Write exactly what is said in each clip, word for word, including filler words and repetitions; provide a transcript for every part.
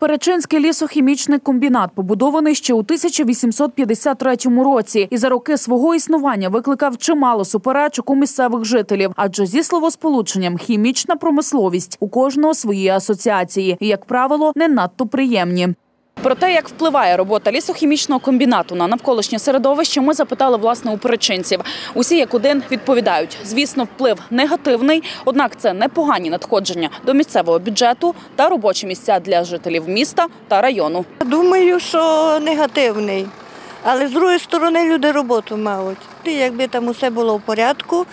Перечинський лісохімічний комбінат побудований ще у тисяча вісімсот п'ятдесят третьому році і за роки свого існування викликав чимало суперечок у місцевих жителів, адже зі словосполученням «хімічна промисловість» у кожного свої асоціації і, як правило, не надто приємні. Про те, як впливає робота лісохімічного комбінату на навколишнє середовище, ми запитали, власне, у перечинців. Усі як один відповідають. Звісно, вплив негативний, однак це непогані надходження до місцевого бюджету та робочі місця для жителів міста та району. Думаю, що негативний, але з іншої сторони люди роботу мають. І якби там усе було в порядку,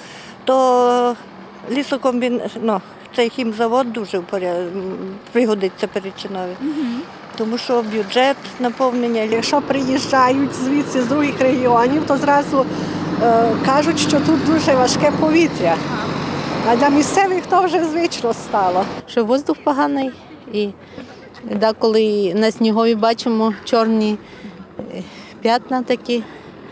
то лісокомбінат, ну, цей хімзавод дуже в порядку, пригодиться Перечинові. Тому що бюджет, наповнення. Якщо приїжджають звідси з інших регіонів, то зразу е, кажуть, що тут дуже важке повітря. А для місцевих то вже звично стало. Що воздух поганий і деколи на снігові бачимо чорні п'ятна такі.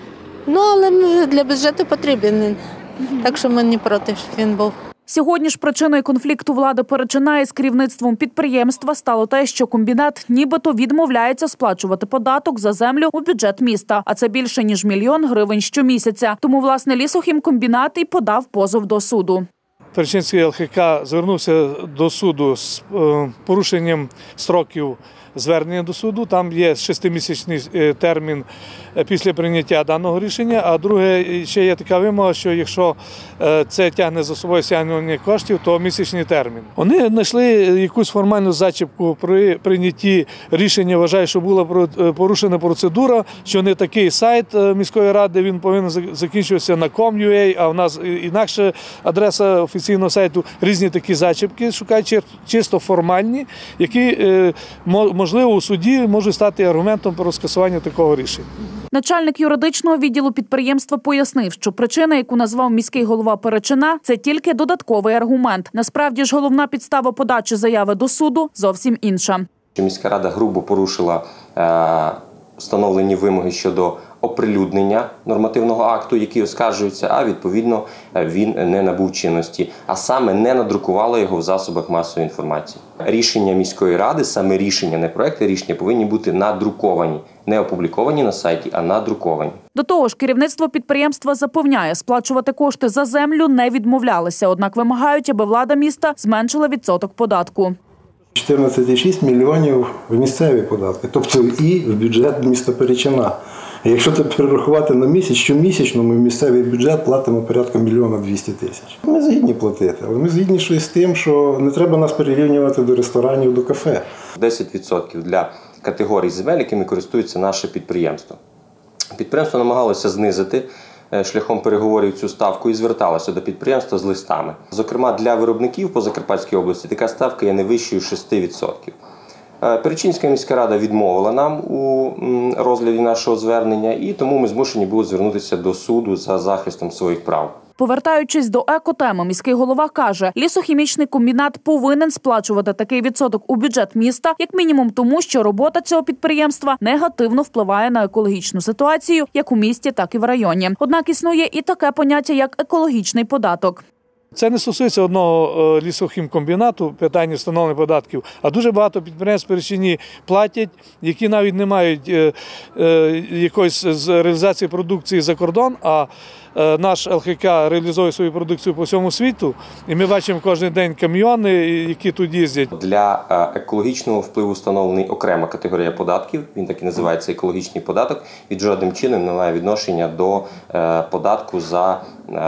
Ну, але для бюджету потрібен, так що ми не проти, щоб він був. Сьогодні ж причиною конфлікту влади Перечина із керівництвом підприємства стало те, що комбінат нібито відмовляється сплачувати податок за землю у бюджет міста, а це більше ніж мільйон гривень щомісяця. Тому, власне, лісохімкомбінат і подав позов до суду. Перечинський ел ха ка звернувся до суду з порушенням строків звернення до суду. Там є шестимісячний термін після прийняття даного рішення, а друге, ще є така вимога, що якщо це тягне за собою стягнення коштів, то місячний термін. Вони знайшли якусь формальну зачіпку при прийнятті рішення, вважаю, що була порушена процедура, що не такий сайт міської ради, він повинен закінчуватися на ком крапка ю а, а в нас інакше адреса офіційного сайту, різні такі зачіпки шукають чисто формальні, які можливо, у суді може стати аргументом про скасування такого рішення. Начальник юридичного відділу підприємства пояснив, що причина, яку назвав міський голова Перечина, це тільки додатковий аргумент. Насправді ж головна підстава подачі заяви до суду зовсім інша. Міська рада грубо порушила е, встановлені вимоги щодо оприлюднення нормативного акту, який оскаржується, а відповідно він не набув чинності, а саме не надрукувала його в засобах масової інформації. Рішення міської ради, саме рішення, не проекти, рішення повинні бути надруковані, не опубліковані на сайті, а надруковані. До того ж, керівництво підприємства запевняє, сплачувати кошти за землю не відмовлялися, однак вимагають, аби влада міста зменшила відсоток податку. чотирнадцять цілих шість мільйонів в місцеві податки, тобто і в бюджет міста Перечина. Якщо це перерахувати на місяць, щомісячно ми в місцевий бюджет платимо порядка мільйона двісті тисяч. Ми згідні платити, але ми згідні з тим, що не треба нас перерівнювати до ресторанів, до кафе. десять відсотків для категорій земель, якими користується наше підприємство. Підприємство намагалося знизити шляхом переговорів цю ставку і зверталося до підприємства з листами. Зокрема, для виробників по Закарпатській області така ставка є не вищою шести відсотків. Перечинська міська рада відмовила нам у розгляді нашого звернення, і тому ми змушені були звернутися до суду за захистом своїх прав. Повертаючись до екотеми, міський голова каже, лісохімічний комбінат повинен сплачувати такий відсоток у бюджет міста, як мінімум тому, що робота цього підприємства негативно впливає на екологічну ситуацію як у місті, так і в районі. Однак існує і таке поняття, як екологічний податок. Це не стосується одного лісохімкомбінату, питання встановлення податків, а дуже багато підприємств в Перечині платять, які навіть не мають е, е, якоїсь з реалізації продукції за кордон, а е, наш ел ха ка реалізує свою продукцію по всьому світу, і ми бачимо кожен день камйони, які тут їздять. Для екологічного впливу встановлений окрема категорія податків, він так і називається екологічний податок, і жодним чином не має відношення до е, податку за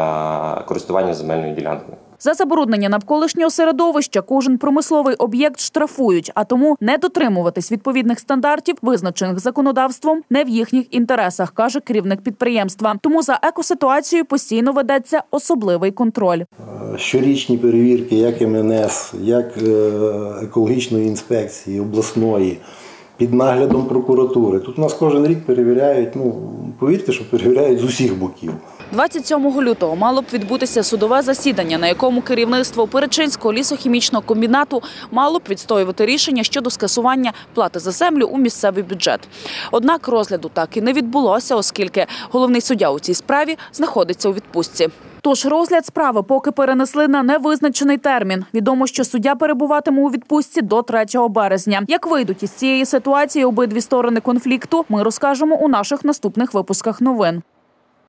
е, користування земельною ділянкою. За забруднення навколишнього середовища кожен промисловий об'єкт штрафують, а тому не дотримуватись відповідних стандартів, визначених законодавством, не в їхніх інтересах, каже керівник підприємства. Тому за екоситуацією постійно ведеться особливий контроль. Щорічні перевірки як ем ен ес, як екологічної інспекції, обласної, під наглядом прокуратури. Тут нас кожен рік перевіряють, ну, повірте, що перевіряють з усіх боків. двадцять сьомого лютого мало б відбутися судове засідання, на якому керівництво Перечинського лісохімічного комбінату мало б відстоювати рішення щодо скасування плати за землю у місцевий бюджет. Однак розгляду так і не відбулося, оскільки головний суддя у цій справі знаходиться у відпустці. Тож розгляд справи поки перенесли на невизначений термін. Відомо, що суддя перебуватиме у відпустці до третього березня. Як вийдуть із цієї ситуації обидві сторони конфлікту, ми розкажемо у наших наступних випусках новин.